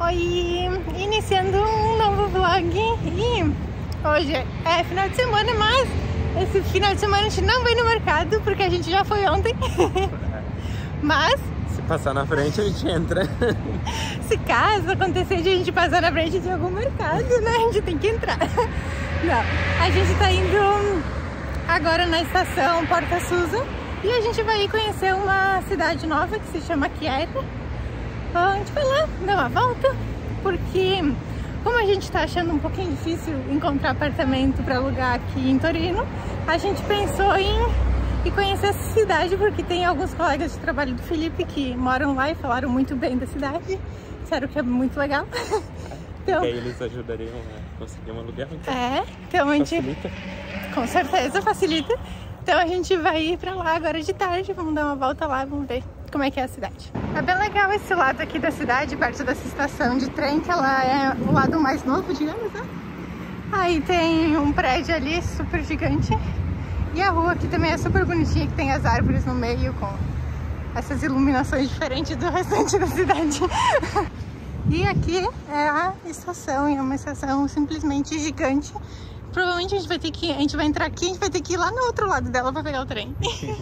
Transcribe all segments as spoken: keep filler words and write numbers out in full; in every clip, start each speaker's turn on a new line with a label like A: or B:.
A: Oi, iniciando um novo vlog e hoje é final de semana, mas esse final de semana a gente não vai no mercado porque a gente já foi ontem. Mas
B: se passar na frente a gente entra.
A: Se caso acontecer de a gente passar na frente de algum mercado, né, a gente tem que entrar. Não, a gente tá indo agora na estação Porta Susa e a gente vai ir conhecer uma cidade nova que se chama Chieti. A gente vai lá dar uma volta, porque como a gente tá achando um pouquinho difícil encontrar apartamento para alugar aqui em Torino, a gente pensou em ir conhecer essa cidade, porque tem alguns colegas de trabalho do Felipe que moram lá e falaram muito bem da cidade, disseram que é muito legal. Então,
B: e aí eles ajudariam a conseguir um aluguel, então?
A: É, então a gente...
B: Facilita?
A: Com certeza facilita. Então a gente vai ir pra lá agora de tarde, vamos dar uma volta lá, vamos ver como é que é a cidade. É bem legal esse lado aqui da cidade, perto dessa estação de trem, que ela é o lado mais novo, digamos, né? Aí tem um prédio ali super gigante. E a rua aqui também é super bonitinha, que tem as árvores no meio com essas iluminações diferentes do restante da cidade. E aqui é a estação, e é uma estação simplesmente gigante. Provavelmente a gente vai ter que, a gente vai entrar aqui, a gente vai ter que ir lá no outro lado dela para pegar o trem.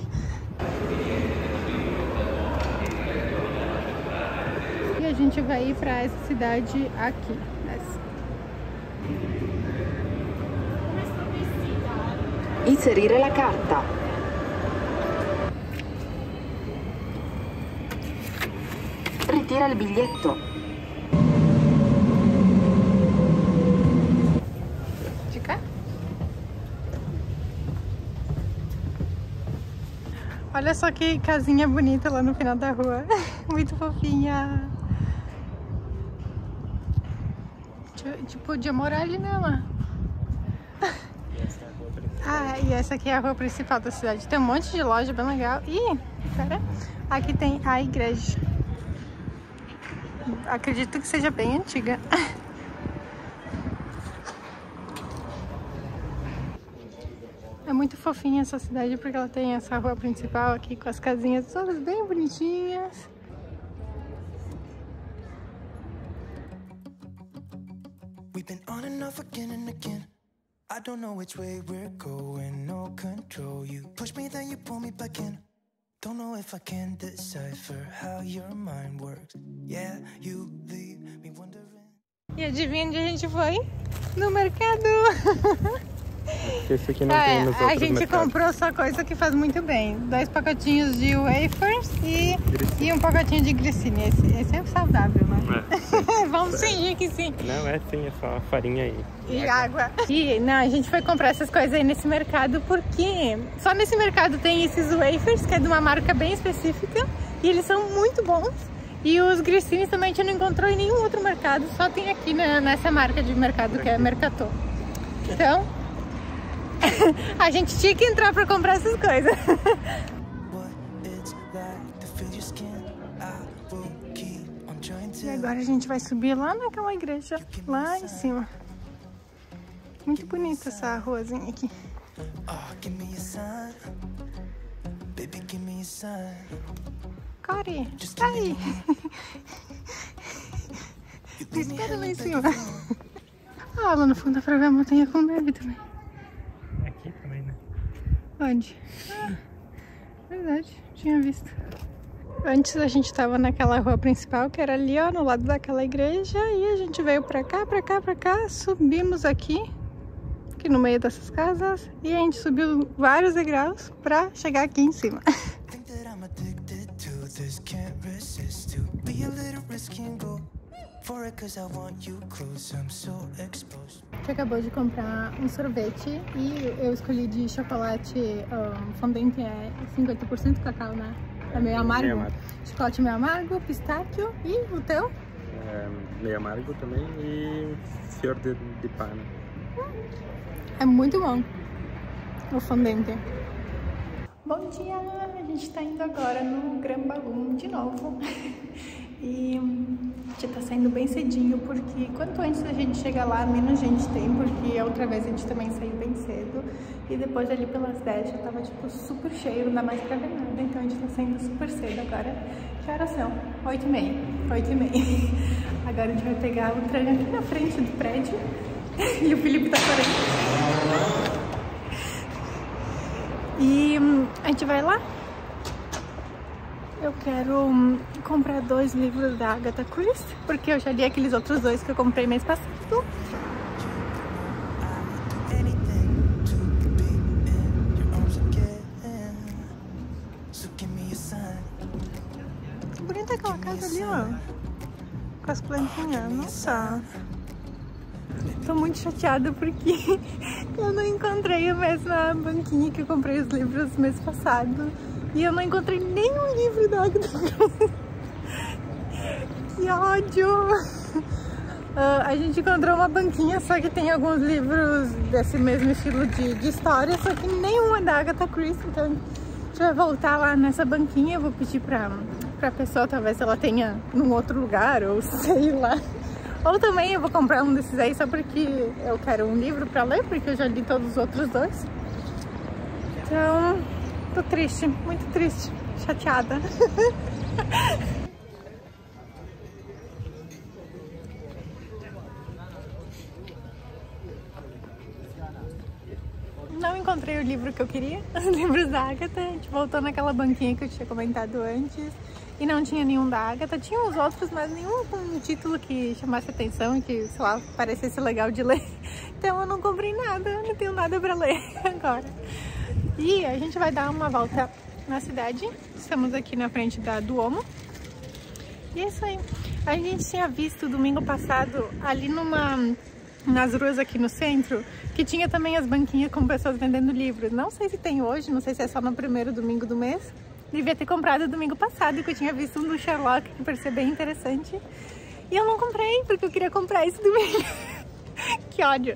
A: E a gente vai ir para essa cidade aqui. Essa.
C: Inserire la carta. Ritira il biglietto.
A: De cá? Olha só que casinha bonita lá no final da rua. Muito fofinha. Tipo, podia morar ali nela. Ah, e essa aqui é a rua principal da cidade. Tem um monte de loja bem legal. E, cara, aqui tem a igreja. Acredito que seja bem antiga. É muito fofinha essa cidade porque ela tem essa rua principal aqui com as casinhas todas bem bonitinhas. We've been on and off again and again. I don't know which way we're going, no control. You push me, then you pull me back in. Don't know if I can decipher how your mind works. Yeah, you leave me wondering. E adivinha onde a gente foi? No mercado!
B: Esse aqui não
A: ah,
B: tem nos
A: a
B: outros
A: gente
B: mercados.
A: comprou só coisa que faz muito bem. Dois pacotinhos de wafers e, e um pacotinho de glicine. Esse, esse é saudável, né? É, Vamos fingir que sim.
B: Não, é sim, é só farinha aí.
A: E água. água. E não, a gente foi comprar essas coisas aí nesse mercado porque só nesse mercado tem esses wafers, que é de uma marca bem específica. E eles são muito bons. E os glicines também a gente não encontrou em nenhum outro mercado. Só tem aqui na, nessa marca de mercado que é Mercator. Então... a gente tinha que entrar pra comprar essas coisas. E agora a gente vai subir lá naquela igreja, lá em cima. Muito bonita essa ruazinha aqui. Corre, sai! Me espera lá em cima. Ah, lá no fundo dá pra ver a montanha com neve também.
B: Aqui também, né?
A: Onde? Ah, verdade, tinha visto. Antes a gente tava naquela rua principal, que era ali, ó, no lado daquela igreja. E a gente veio pra cá, pra cá, pra cá. Subimos aqui, aqui no meio dessas casas. E a gente subiu vários degraus pra chegar aqui em cima. A gente acabou de comprar um sorvete e eu escolhi de chocolate um, fondente, é cinquenta por cento cacau, né? É meio amargo. Meio amargo. Chocolate meio amargo, pistáquio e o teu?
B: É, meio amargo também e fior de, de pana.
A: É muito bom o fondente. Bom dia! A gente tá indo agora no Gran Balloon de novo. E a gente tá saindo bem cedinho, porque quanto antes a gente chega lá, menos gente tem, porque a outra vez a gente também saiu bem cedo. E depois ali pelas dez já tava tipo super cheio, não dá mais pra ver nada. Então a gente tá saindo super cedo agora. Que horas são? oito e meia. oito e meia. Agora a gente vai pegar o trem aqui na frente do prédio. E o Felipe tá correndo. E hum, a gente vai lá. Eu quero hum, comprar dois livros da Agatha Christie, porque eu já li aqueles outros dois que eu comprei mês passado. Bonita aquela casa ali, ó. Com as plantinhas. Nossa. Tô muito chateada porque eu não encontrei a mesma banquinha que eu comprei os livros no mês passado. E eu não encontrei nenhum livro da Agatha Christie. Que ódio! Uh, a gente encontrou uma banquinha, só que tem alguns livros desse mesmo estilo de, de história, só que nenhum é da Agatha Christie. Então a gente vai voltar lá nessa banquinha. Eu vou pedir pra, pra pessoa, talvez ela tenha num outro lugar, ou sei lá. Ou também eu vou comprar um desses aí só porque eu quero um livro pra ler, porque eu já li todos os outros dois. Então, tô triste, muito triste, chateada. Não encontrei o livro que eu queria, os livros da Agatha. A gente voltou naquela banquinha que eu tinha comentado antes. E não tinha nenhum da Agatha. Tinha uns outros, mas nenhum com um título que chamasse atenção e que, sei lá, parecesse legal de ler. Então eu não comprei nada, não tenho nada pra ler agora. E a gente vai dar uma volta na cidade. Estamos aqui na frente da Duomo. E é isso aí. A gente tinha visto domingo passado ali numa... nas ruas aqui no centro, que tinha também as banquinhas com pessoas vendendo livros. Não sei se tem hoje, não sei se é só no primeiro domingo do mês. Devia ter comprado domingo passado, que eu tinha visto um do Sherlock, que parecia bem interessante. E eu não comprei, porque eu queria comprar esse domingo. Que ódio.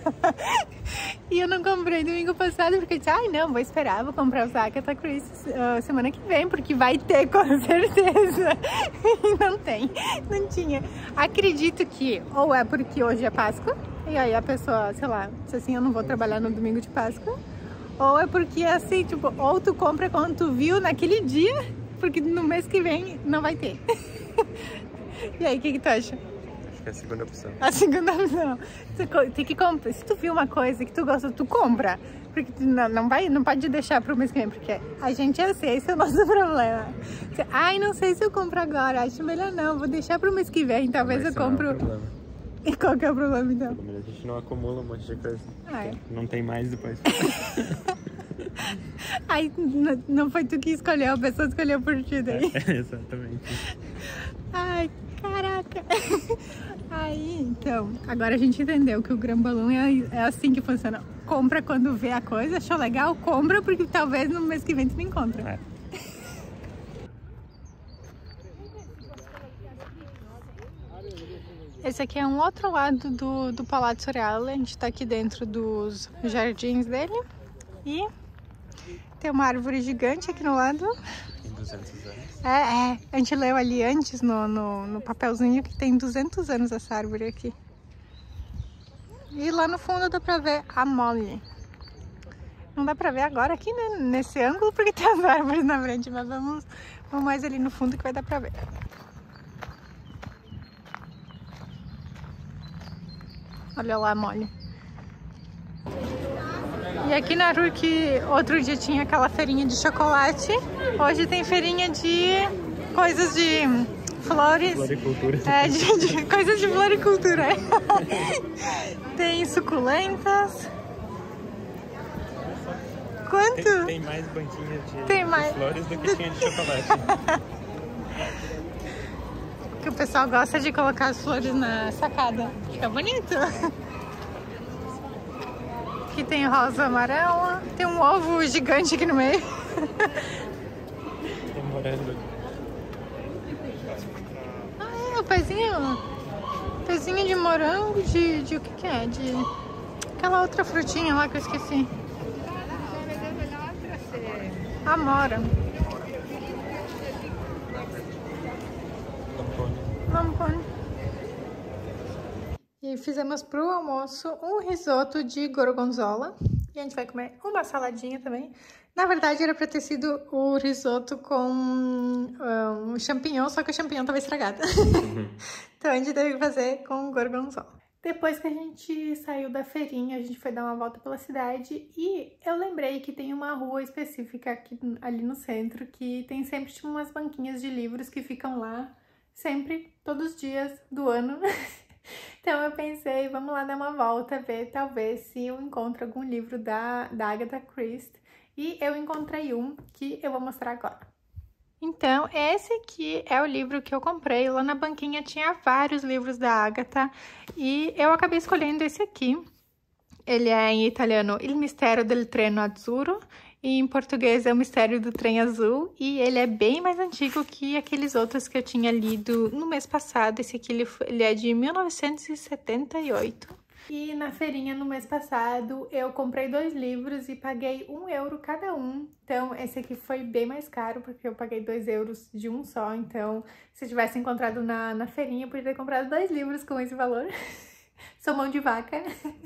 A: E eu não comprei domingo passado, porque eu disse, ai não, vou esperar, vou comprar os Agatha Christie uh, semana que vem, porque vai ter, com certeza. E não tem, não tinha. Acredito que ou é porque hoje é Páscoa, e aí a pessoa, sei lá, disse assim, eu não vou trabalhar no domingo de Páscoa. Ou é porque é assim, tipo, ou tu compra quando tu viu naquele dia, porque no mês que vem não vai ter. E aí, o que que tu acha?
B: Acho que é a segunda opção.
A: A segunda opção. Tu tem que comprar. Se tu viu uma coisa que tu gosta, tu compra. Porque tu não, não, vai, não pode deixar pro mês que vem, porque a gente é assim, esse é o nosso problema. Ai, não sei se eu compro agora, acho melhor não, vou deixar pro mês que vem, talvez eu compro... E qual que é o problema então?
B: A gente não acumula um monte de coisa.
A: Ai.
B: Não tem mais depois.
A: Ai, não, não foi tu que escolheu, a pessoa escolheu por ti daí.
B: É, exatamente.
A: Ai, caraca. Aí, então, agora a gente entendeu que o Grambalão é, é assim que funciona. Compra quando vê a coisa, achou legal, compra, porque talvez no mês que vem tu não encontra. É. Esse aqui é um outro lado do, do Palácio Real. A gente tá aqui dentro dos jardins dele. E tem uma árvore gigante aqui no lado.
B: Tem duzentos anos.
A: É, é. A gente leu ali antes no, no, no papelzinho que tem duzentos anos essa árvore aqui. E lá no fundo dá pra ver a Molly. Não dá pra ver agora aqui, né, nesse ângulo, porque tem as árvores na frente. Mas vamos, vamos mais ali no fundo que vai dar pra ver. Olha lá a Molly. E aqui na rua que outro dia tinha aquela feirinha de chocolate, hoje tem feirinha de coisas de flores.
B: Floricultura.
A: É, de, de coisas de floricultura. Tem suculentas. Quanto?
B: Tem, tem mais banquinhas de,
A: tem mais...
B: de flores do que tinha de chocolate.
A: Que o pessoal gosta de colocar as flores na sacada. Fica bonito. Aqui tem rosa amarela. Tem um ovo gigante aqui no meio.
B: Tem morango.
A: Ah, é, o pezinho. Pezinho de morango, de, de o que que é? De aquela outra frutinha lá que eu esqueci. Amora. Lampone. E fizemos pro almoço um risoto de gorgonzola. E a gente vai comer uma saladinha também. Na verdade, era pra ter sido o risoto com um, champignon, só que o champignon tava estragado. Uhum. Então a gente teve que fazer com gorgonzola. Depois que a gente saiu da feirinha, a gente foi dar uma volta pela cidade e eu lembrei que tem uma rua específica aqui, ali no centro, que tem sempre tipo, umas banquinhas de livros que ficam lá, sempre, todos os dias do ano. Então eu pensei, vamos lá dar uma volta, ver talvez se eu encontro algum livro da, da Agatha Christie. E eu encontrei um que eu vou mostrar agora. Então, esse aqui é o livro que eu comprei. Lá na banquinha tinha vários livros da Agatha e eu acabei escolhendo esse aqui. Ele é em italiano Il Mistero del Treno Azzurro e em português é O Mistério do Trem Azul. E ele é bem mais antigo que aqueles outros que eu tinha lido no mês passado. Esse aqui ele, ele é de mil novecentos e setenta e oito. E na feirinha no mês passado eu comprei dois livros e paguei um euro cada um. Então esse aqui foi bem mais caro porque eu paguei dois euros de um só. Então se eu tivesse encontrado na, na feirinha eu poderia ter comprado dois livros com esse valor. Sou mão de vaca.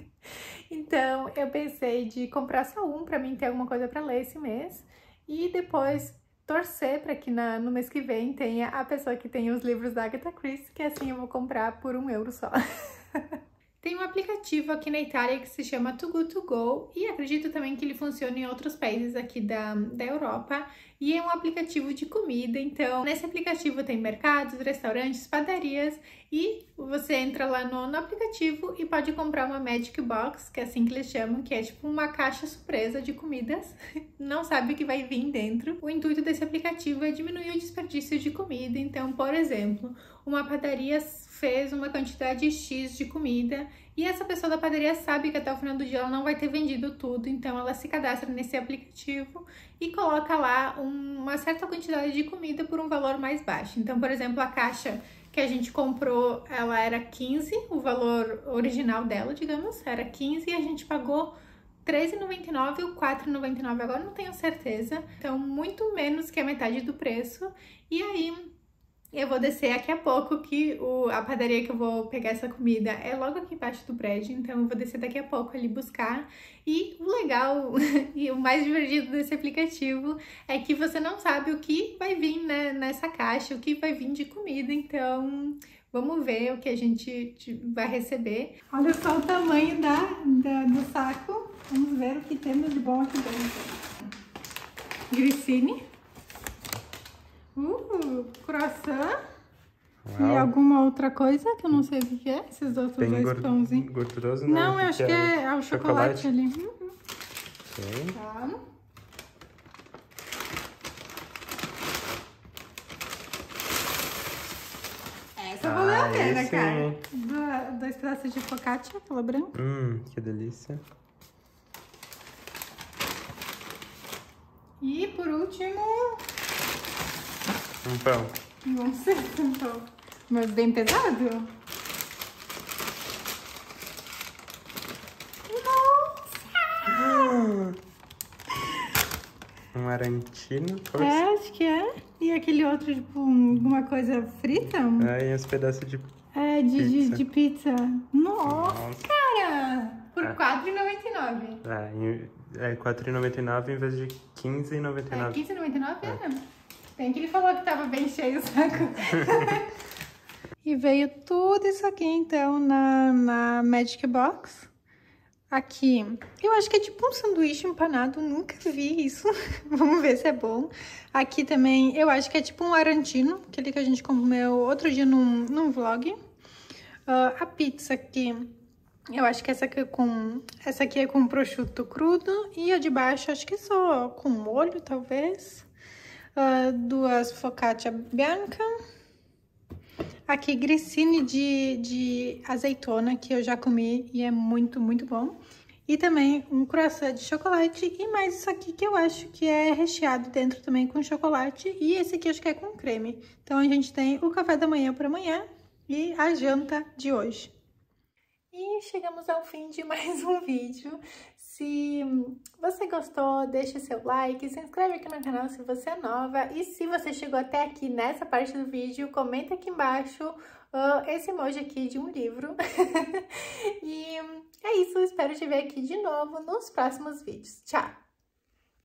A: Então eu pensei de comprar só um pra mim ter alguma coisa pra ler esse mês. E depois torcer para que na, no mês que vem tenha a pessoa que tenha os livros da Agatha Christie, que assim eu vou comprar por um euro só. Tem um aplicativo aqui na Itália que se chama Too Good To Go e acredito também que ele funciona em outros países aqui da, da Europa e é um aplicativo de comida, então nesse aplicativo tem mercados, restaurantes, padarias e você entra lá no, no aplicativo e pode comprar uma Magic Box, que é assim que eles chamam, que é tipo uma caixa surpresa de comidas, não sabe o que vai vir dentro. O intuito desse aplicativo é diminuir o desperdício de comida, então, por exemplo, uma padaria fez uma quantidade X de comida e essa pessoa da padaria sabe que até o final do dia ela não vai ter vendido tudo, então ela se cadastra nesse aplicativo e coloca lá uma certa quantidade de comida por um valor mais baixo. Então, por exemplo, a caixa que a gente comprou, ela era quinze, o valor original dela, digamos, era quinze e a gente pagou treze reais e noventa e nove centavos ou quatro reais e noventa e nove centavos, agora não tenho certeza, então muito menos que a metade do preço. E aí eu vou descer daqui a pouco, que o, a padaria que eu vou pegar essa comida é logo aqui embaixo do prédio, então eu vou descer daqui a pouco ali buscar. E o legal e o mais divertido desse aplicativo é que você não sabe o que vai vir, né, nessa caixa, o que vai vir de comida, então vamos ver o que a gente vai receber. Olha só o tamanho da, da, do saco, vamos ver o que temos de bom aqui dentro. Grissini. Uh, croissant. Uau. E alguma outra coisa que eu não sei o que é, esses outros Bem dois gor pãozinhos.
B: Gorduroso,
A: não? Não, eu acho que é, é o chocolate, chocolate ali. Uhum.
B: Okay.
A: Tá. Essa ah, valeu a pena, cara. Do, dois pedaços de focaccia, aquela branca.
B: Hum, que delícia.
A: E por último...
B: Um pão.
A: Não sei, um pão. Mas bem pesado. Nossa!
B: Um arantino.
A: É, acho que é. E aquele outro, tipo, alguma coisa frita?
B: Ah, e uns pedaços de
A: É, de pizza. De, de pizza. Nossa,
B: Nossa,
A: cara! Por
B: ah.
A: quatro reais e noventa e nove
B: centavos. Ah, é quatro reais e noventa e nove centavos em vez de quinze reais e noventa e nove centavos.
A: É, quinze reais e noventa e nove centavos? É. Tem que ele falou que tava bem cheio o saco. E veio tudo isso aqui, então, na, na Magic Box. Aqui, eu acho que é tipo um sanduíche empanado, nunca vi isso. Vamos ver se é bom. Aqui também, eu acho que é tipo um arantino, aquele que a gente comeu outro dia num, num vlog. Uh, a pizza aqui, eu acho que essa aqui, é com, essa aqui é com prosciutto crudo. E a de baixo, acho que é só com molho, talvez. Uh, duas focaccia bianca. Aqui, grissini de, de azeitona, que eu já comi e é muito, muito bom. E também um croissant de chocolate e mais isso aqui que eu acho que é recheado dentro também com chocolate. E esse aqui acho que é com creme. Então a gente tem o café da manhã para amanhã e a janta de hoje. E chegamos ao fim de mais um vídeo. Se você gostou, deixa seu like, se inscreve aqui no canal se você é nova. E se você chegou até aqui nessa parte do vídeo, comenta aqui embaixo uh, esse emoji aqui de um livro. E É isso, espero te ver aqui de novo nos próximos vídeos. Tchau!